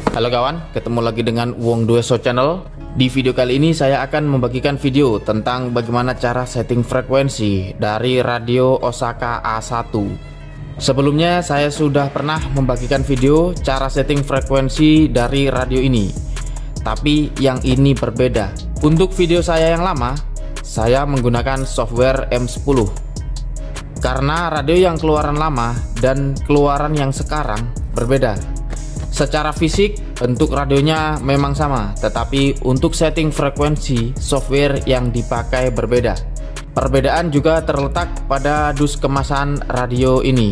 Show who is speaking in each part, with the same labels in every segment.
Speaker 1: Halo kawan, ketemu lagi dengan Wong Dueso Channel. Di video kali ini saya akan membagikan video tentang bagaimana cara setting frekuensi dari radio Osaka A1. Sebelumnya saya sudah pernah membagikan video cara setting frekuensi dari radio ini, tapi yang ini berbeda. Untuk video saya yang lama, saya menggunakan software M10. Karena radio yang keluaran lama dan keluaran yang sekarang berbeda. Secara fisik, bentuk radionya memang sama, tetapi untuk setting frekuensi, software yang dipakai berbeda. Perbedaan juga terletak pada dus kemasan radio ini.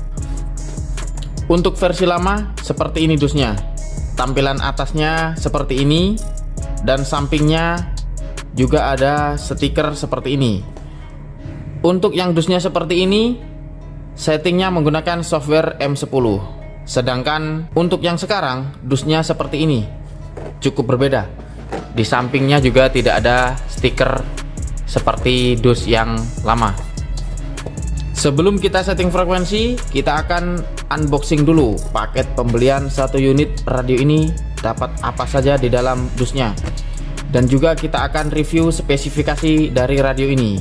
Speaker 1: Untuk versi lama, seperti ini dusnya. Tampilan atasnya seperti ini, dan sampingnya juga ada stiker seperti ini. Untuk yang dusnya seperti ini, settingnya menggunakan software M10. Sedangkan untuk yang sekarang, dusnya seperti ini, cukup berbeda. Di sampingnya juga tidak ada stiker seperti dus yang lama. Sebelum kita setting frekuensi, kita akan unboxing dulu paket pembelian 1 unit radio ini dapat apa saja di dalam dusnya. Dan juga kita akan review spesifikasi dari radio ini.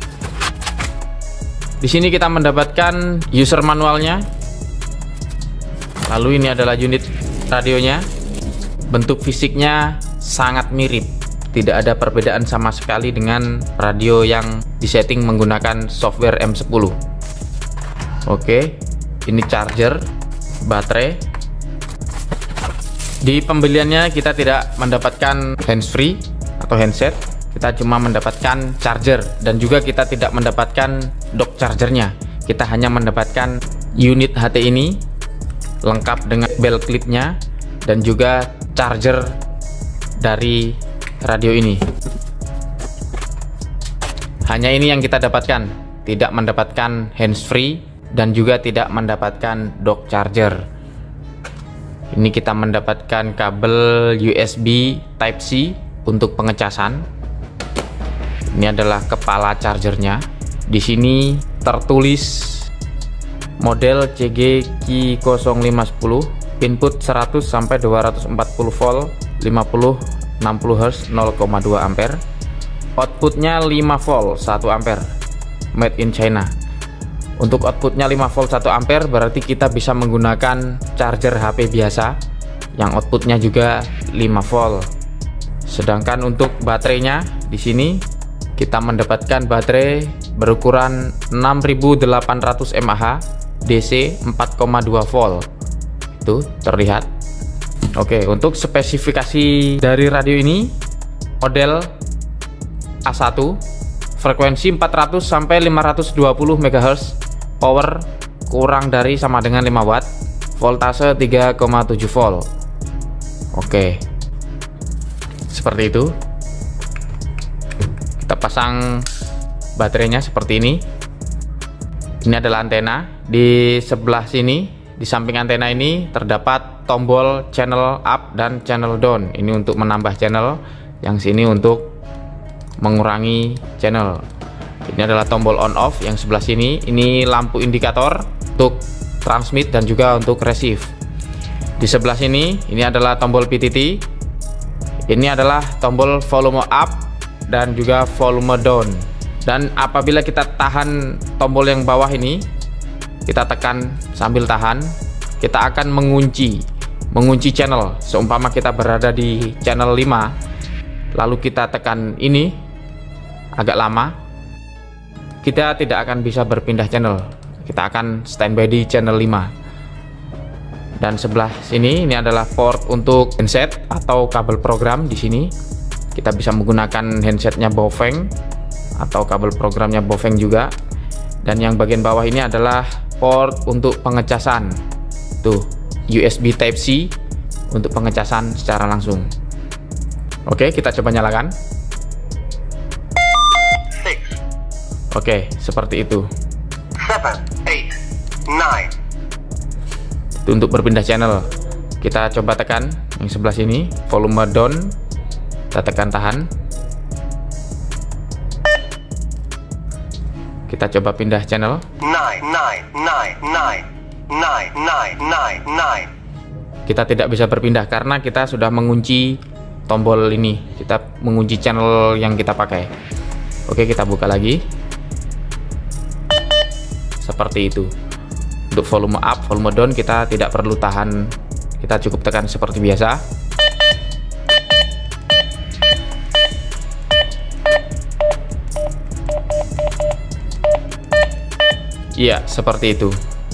Speaker 1: Di sini kita mendapatkan user manualnya. Lalu ini adalah unit radionya. Bentuk fisiknya sangat mirip, tidak ada perbedaan sama sekali dengan radio yang disetting menggunakan software M10. Oke, ini charger, baterai. Di pembeliannya kita tidak mendapatkan handsfree atau handset, kita cuma mendapatkan charger, dan juga kita tidak mendapatkan dock chargernya. Kita hanya mendapatkan unit HT ini lengkap dengan bel clipnya dan juga charger dari radio ini. Hanya ini yang kita dapatkan, tidak mendapatkan handsfree dan juga tidak mendapatkan dock charger. Ini kita mendapatkan kabel USB Type-C untuk pengecasan. Ini adalah kepala chargernya. Di sini tertulis model CG-Q0510, input 100 sampai 240 volt, 50-60 Hz, 0,2 ampere. Outputnya 5 volt 1 ampere, made in China. Untuk outputnya 5 volt 1 ampere berarti kita bisa menggunakan charger HP biasa yang outputnya juga 5 volt. Sedangkan untuk baterainya di sini kita mendapatkan baterai berukuran 6800 mAh DC 4,2 volt. Itu terlihat. Oke, untuk spesifikasi dari radio ini, model A1, frekuensi 400 sampai 520 MHz, power kurang dari sama dengan 5 watt, voltase 3,7 volt. Oke, seperti itu. Kita pasang baterainya seperti ini. Ini adalah antena. Di sebelah sini, di samping antena ini terdapat tombol channel up dan channel down. Ini untuk menambah channel, yang sini untuk mengurangi channel. Ini adalah tombol on off yang sebelah sini. Ini lampu indikator untuk transmit dan juga untuk receive. Di sebelah sini, ini adalah tombol PTT. Ini adalah tombol volume up dan juga volume down. Dan apabila kita tahan tombol yang bawah ini, kita tekan sambil tahan, kita akan mengunci channel. Seumpama kita berada di channel 5, lalu kita tekan ini agak lama, kita tidak akan bisa berpindah channel. Kita akan standby di channel 5. Dan sebelah sini ini adalah port untuk handset atau kabel program. Di sini kita bisa menggunakan handsetnya Baofeng atau kabel programnya Baofeng juga. Dan yang bagian bawah ini adalah port untuk pengecasan. Tuh, USB Type-C untuk pengecasan secara langsung. Oke, kita coba nyalakan. Oke, seperti itu.
Speaker 2: 7, 8, 9.
Speaker 1: Itu untuk berpindah channel. Kita coba tekan yang sebelah sini, volume down. Kita tekan tahan. Kita coba pindah channel.
Speaker 2: 9, 9, 9, 9, 9, 9, 9, 9.
Speaker 1: kita tidak bisa berpindah karena kita sudah mengunci tombol ini, kita mengunci channel yang kita pakai. Oke, kita buka lagi seperti itu. Untuk volume up, volume down kita tidak perlu tahan, kita cukup tekan seperti biasa. Iya, seperti itu.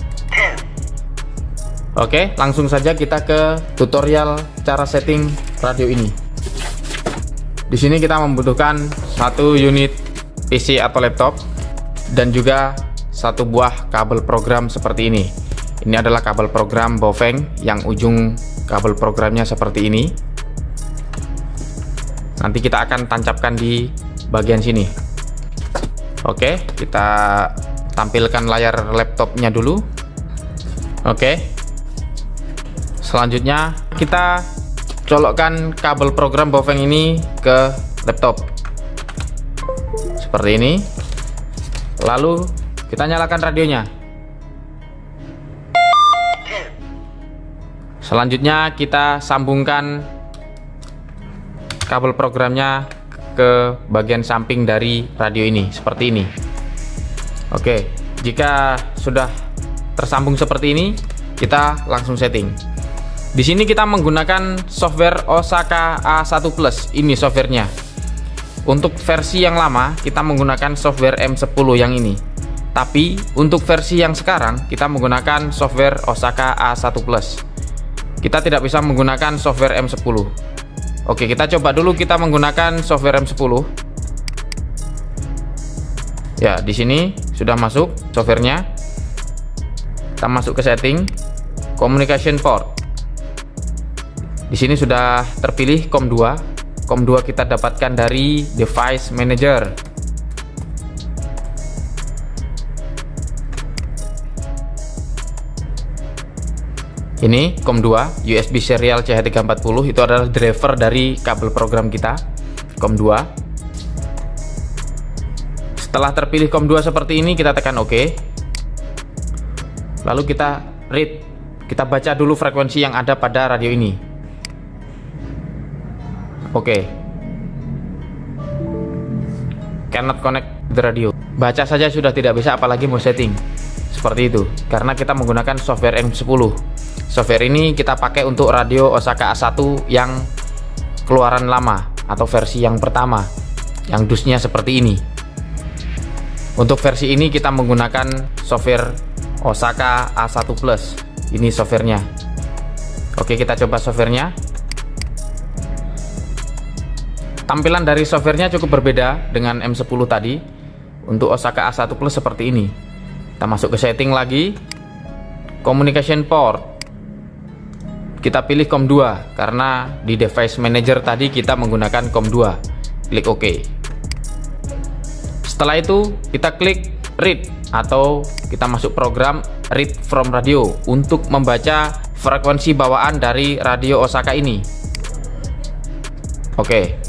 Speaker 1: Oke, langsung saja kita ke tutorial cara setting radio ini. Di sini kita membutuhkan satu unit PC atau laptop dan juga satu buah kabel program seperti ini. Ini adalah kabel program Baofeng yang ujung kabel programnya seperti ini. Nanti kita akan tancapkan di bagian sini. Oke, kita tampilkan layar laptopnya dulu. Oke. Selanjutnya kita colokkan kabel program Baofeng ini ke laptop seperti ini. Lalu kita nyalakan radionya. Selanjutnya kita sambungkan kabel programnya ke bagian samping dari radio ini seperti ini. Oke, jika sudah tersambung seperti ini, kita langsung setting. Di sini kita menggunakan software Osaka A1 Plus. Ini softwarenya. Untuk versi yang lama kita menggunakan software M10 yang ini. Tapi untuk versi yang sekarang kita menggunakan software Osaka A1 Plus. Kita tidak bisa menggunakan software M10. Oke, kita coba dulu kita menggunakan software M10. Ya, di sini sudah masuk softwarenya. Kita masuk ke setting, communication port. Di sini sudah terpilih COM2. COM2 kita dapatkan dari device manager. Ini COM2 USB serial CH340, itu adalah driver dari kabel program kita COM2. Setelah terpilih COM2 seperti ini, kita tekan OK. Lalu kita read, kita baca dulu frekuensi yang ada pada radio ini. Oke. Cannot connect the radio. Baca saja sudah tidak bisa, apalagi mau setting. Seperti itu, karena kita menggunakan software M10. Software ini kita pakai untuk radio Osaka A1 yang keluaran lama atau versi yang pertama, yang dusnya seperti ini. Untuk versi ini kita menggunakan software Osaka A1 Plus. Ini softwarenya. Oke, kita coba softwarenya. Tampilan dari softwarenya cukup berbeda dengan M10 tadi. Untuk Osaka A1 Plus seperti ini. Kita masuk ke setting lagi, communication port. Kita pilih COM2 karena di device manager tadi kita menggunakan COM2. Klik OK. Setelah itu kita klik read atau kita masuk program read from radio untuk membaca frekuensi bawaan dari radio Osaka ini. Oke.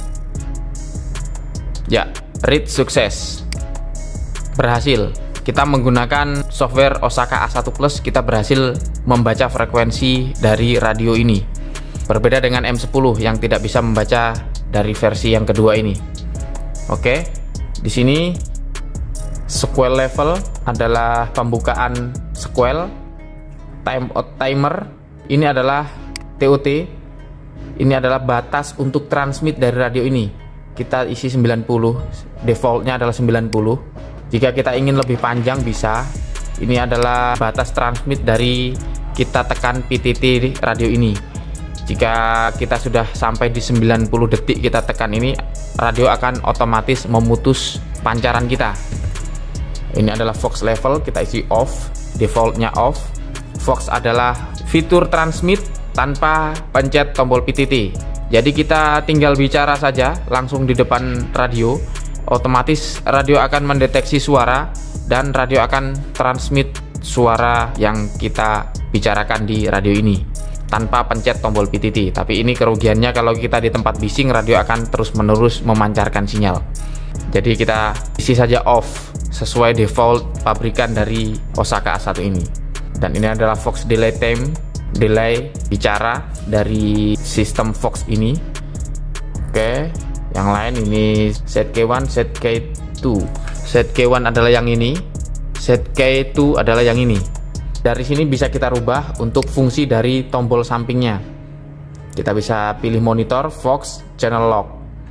Speaker 1: Ya, read sukses. Berhasil. Kita menggunakan software Osaka A1 Plus, kita berhasil membaca frekuensi dari radio ini. Berbeda dengan M10 yang tidak bisa membaca dari versi yang kedua ini. Oke. Di sini sequel level adalah pembukaan sequel. Timeout timer ini adalah TOT. Ini adalah batas untuk transmit dari radio ini. Kita isi 90, defaultnya adalah 90. Jika kita ingin lebih panjang bisa. Ini adalah batas transmit dari kita tekan PTT radio ini. Jika kita sudah sampai di 90 detik kita tekan ini, radio akan otomatis memutus pancaran kita. Ini adalah Vox level, kita isi off, defaultnya off. Vox adalah fitur transmit tanpa pencet tombol PTT. Jadi kita tinggal bicara saja langsung di depan radio, otomatis radio akan mendeteksi suara dan radio akan transmit suara yang kita bicarakan di radio ini tanpa pencet tombol PTT. Tapi ini kerugiannya kalau kita di tempat bising, radio akan terus-menerus memancarkan sinyal. Jadi kita isi saja off sesuai default pabrikan dari Osaka A1 ini. Dan ini adalah Vox delay time. delay bicara dari sistem Vox ini. Oke, yang lain ini set K1, set K2. Set K1 adalah yang ini, set K2 adalah yang ini. Dari sini bisa kita rubah untuk fungsi dari tombol sampingnya. Kita bisa pilih monitor, Vox, channel lock.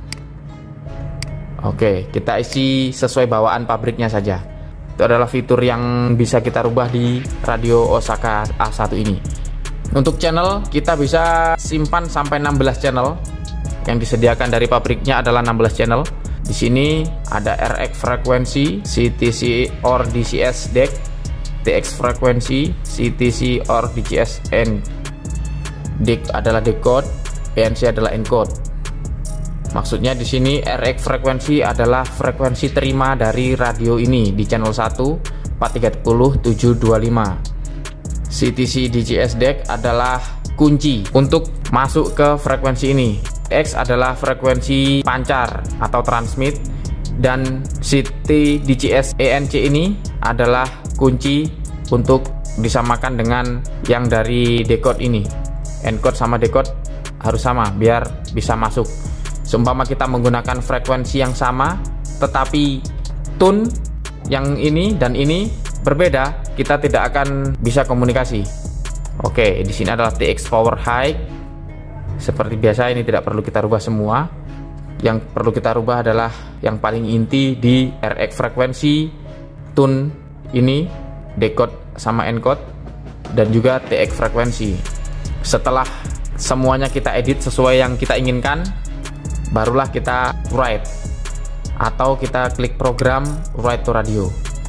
Speaker 1: Oke, kita isi sesuai bawaan pabriknya saja. Itu adalah fitur yang bisa kita rubah di radio Osaka A1 ini. Untuk channel, kita bisa simpan sampai 16 channel. Yang disediakan dari pabriknya adalah 16 channel. Di sini ada RX frekuensi, CTC or DCS deck, TX frekuensi, CTC or DCS and deck adalah decode, ANC adalah encode. Maksudnya di sini RX frekuensi adalah frekuensi terima dari radio ini di channel 1 430 725. CTC DCS deck adalah kunci untuk masuk ke frekuensi ini. X adalah frekuensi pancar atau transmit, dan CT DCS ANC ini adalah kunci untuk disamakan dengan yang dari decode ini. Encode sama decode harus sama biar bisa masuk. Seumpama kita menggunakan frekuensi yang sama tetapi tune yang ini dan ini berbeda, kita tidak akan bisa komunikasi. Oke, di sini adalah TX power high. Seperti biasa, ini tidak perlu kita rubah semua. Yang perlu kita rubah adalah yang paling inti di RX frekuensi, tune ini, decode sama encode, dan juga TX frekuensi. Setelah semuanya kita edit sesuai yang kita inginkan, barulah kita write atau kita klik program write to radio.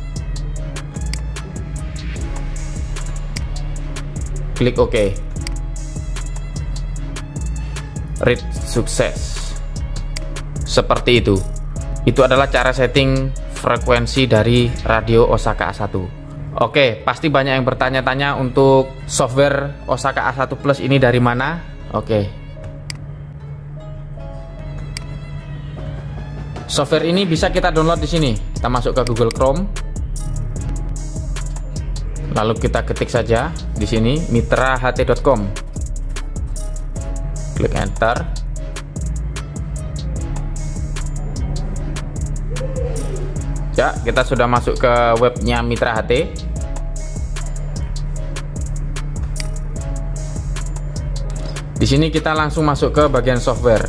Speaker 1: Klik OK. Read sukses. Seperti itu. Itu adalah cara setting frekuensi dari radio Osaka A1. Oke, pasti banyak yang bertanya-tanya untuk software Osaka A1 Plus ini dari mana. Oke. Software ini bisa kita download di sini. Kita masuk ke Google Chrome. Lalu kita ketik saja di sini mitraht.com. Klik enter. Ya, kita sudah masuk ke webnya Mitra HT. Di sini kita langsung masuk ke bagian software.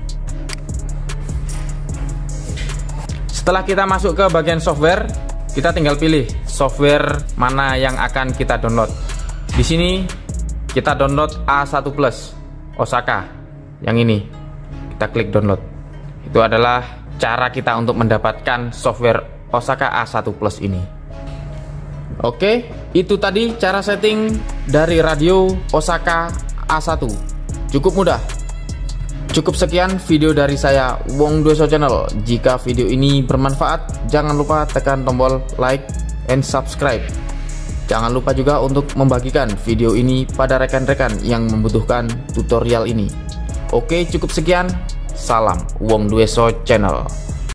Speaker 1: Setelah kita masuk ke bagian software, kita tinggal pilih software mana yang akan kita download. Di sini kita download A1 Plus Osaka yang ini. Kita klik download. Itu adalah cara kita untuk mendapatkan software Osaka A1 Plus ini. Oke, itu tadi cara setting dari radio Osaka A1. Cukup mudah. Cukup sekian video dari saya, Wong Dueso Channel. Jika video ini bermanfaat, jangan lupa tekan tombol like and subscribe. Jangan lupa juga untuk membagikan video ini pada rekan-rekan yang membutuhkan tutorial ini. Oke, cukup sekian. Salam Wong Dueso Channel.